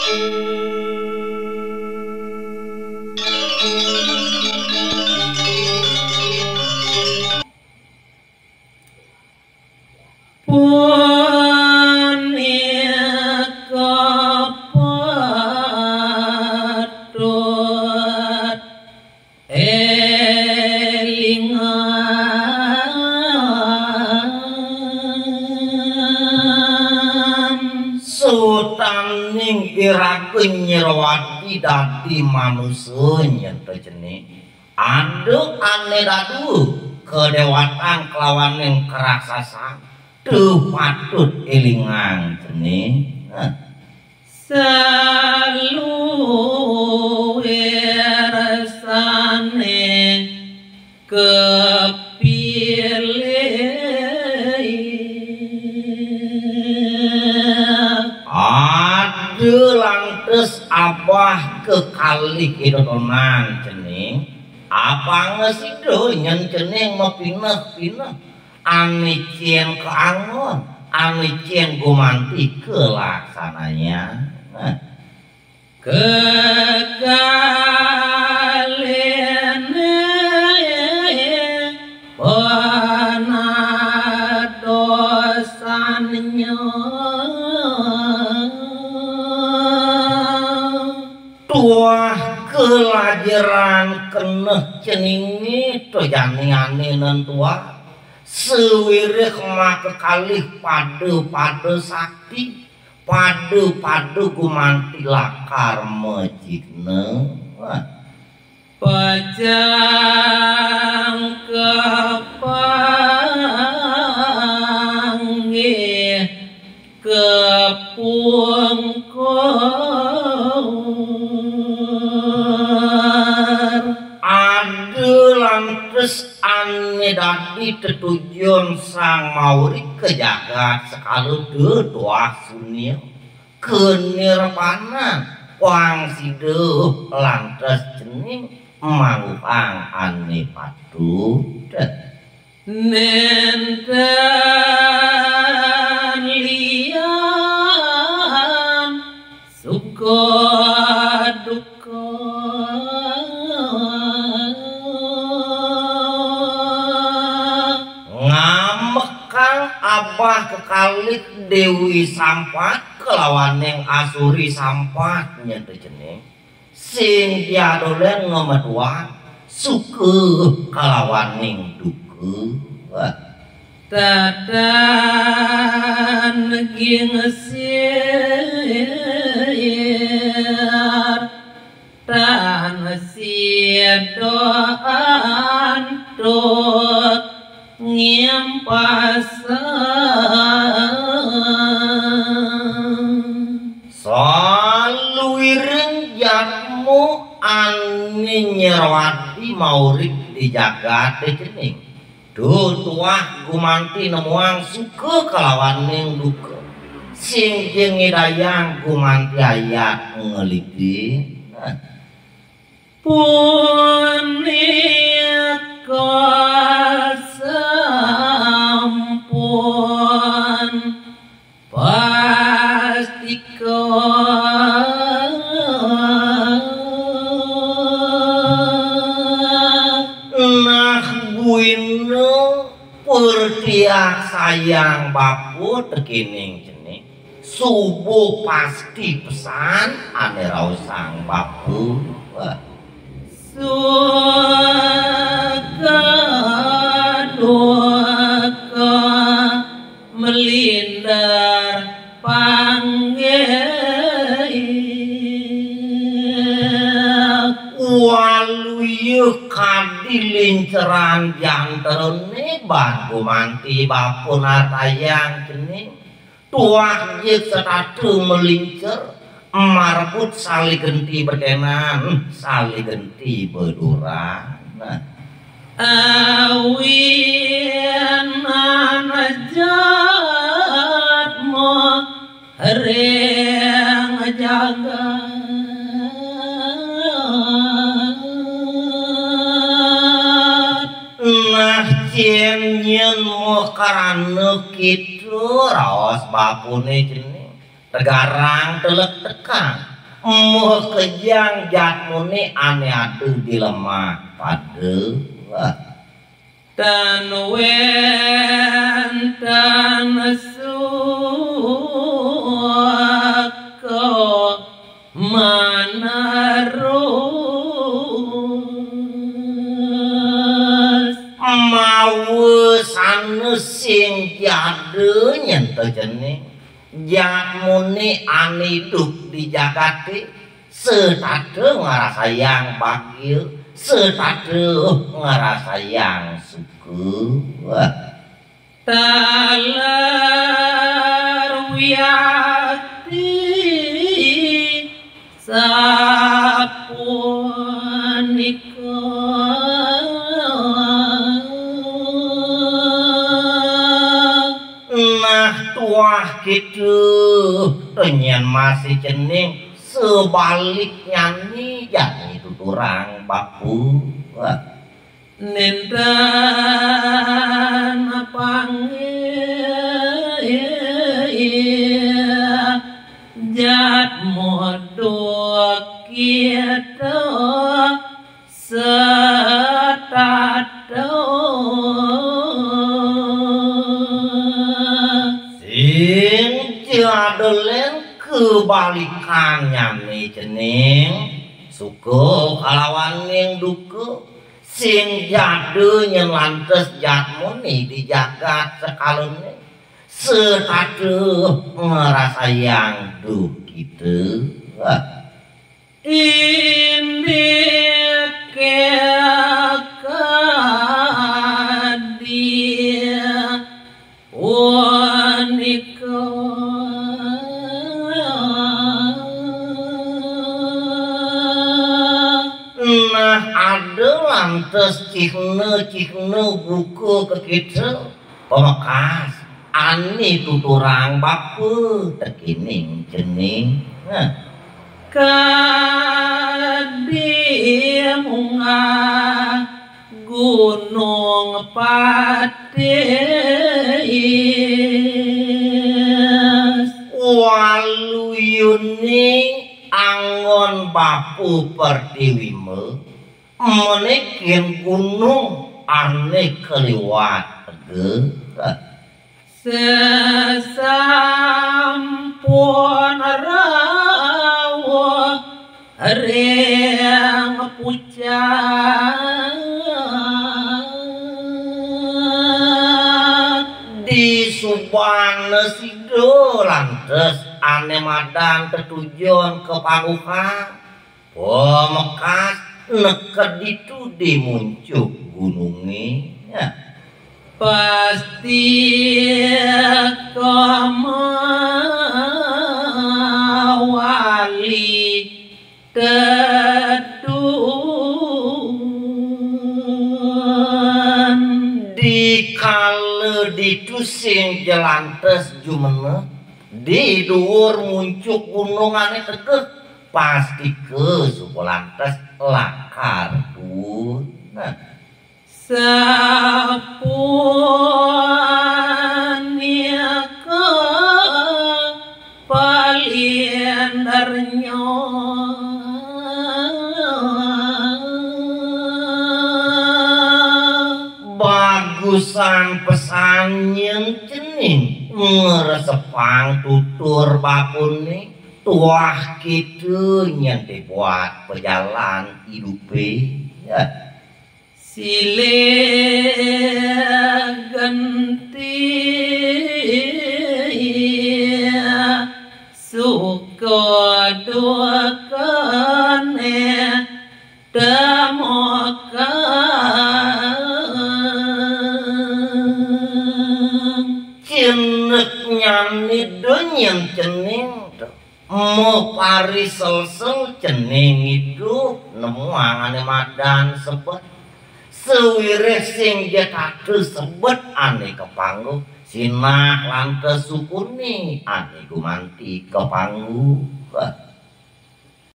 Nyerwati dadi manusia nyentuh jenis aduk ane dadu kedewatan kelawan yang keraksasa tuh patut elingan jenis selalu rasane lantes abah kekalih hidotonan cening apa ngesido nyen cening mau pineh-pineh ane cien keangon ane cien gumanti kelaksananya kekalian wana dosannya tuah kelajaran keneh ceningi to jani-ani nentua sewirih mak kekalih pade sakti pade gumanti lakar mejidne pajang kepanggih kepungkur lantes ane dadi tetujuan sang maurik ke jagat sekalu tuah sunia kenirpanan wangsiduh lantes cening manguhang ane padu nenten lian suka duka abah kekalih Dewi Sampat kelawan yang Asuri Sampat nyentuh jening sing diadolen ngomedua suke kelawan yang duke tadan gingsir tan sidoan tuh ngimpasan saluwiring jatmu ane nyerwati maurik di jagat cening tuah gumanti nemuang suka kelawan ning duka sing jeung ngidayang gumanti ayat ngeliti punika sampun pastika nah buino pertiak sayang bapu tekining jening subuh pasti pesan ane rausang bapu suka duka melindar panggih waluyuh kadilinceran janterone ban gumanti bapuna tayang jening tuah jek setatu melincer marbut sali genti berkenan sali genti beduran awin anajatmu reng jagat nah cien nyen mo karana kitu raos bapune jening tegarang telek tekang Moh kejang jatmune ane atuh dilemah pade tan wen tan suaka manarus mau sanes sing jade nyento jeneng jatmune ane hidup di jagate setade ngarasayang bagil setade ngarasayang suku talar wiyati sapunika nah tuah gitu penyen masih cening sebaliknya nih jadi tuturang bapu nindan panggil jat modok kita setado sing jadolen kebalikannya nih cening suku kalawan yang duku sing jadu nyelantes jatmuni di jagat sekalune setade ngerasayang duh gitu ini kekadia wanita nah ada lantes cihne buku ke kita pemekas ani tuturang bapu terkining cening kadia munga gunung patis waluyune angon bapu pertiwime menekin gunung ane keliwat sesampun rawa reng pucat di subana sido lantes ane madang tertujuan ke Paguha pemekas neked itu dimuncuk gunungnya pasti kamawali tedun dikale ditusing jelantes jumene di dhuwur muncuk gunung ane tegeh pasti ke suku lantes lakar pun sapunika paliendarnya bagusan pesan yang cening ngeresepang tutur bapune tuah gitu yang dibuat pejalan hidupe silih ganti suka duakane temokan cenek nyani donyan cening mau pari selsel cening hidup nemu angane madan sebet sewireh sing jatatu sebet ane kepanggu sinah lantes sukuni ane gumanti kepanggu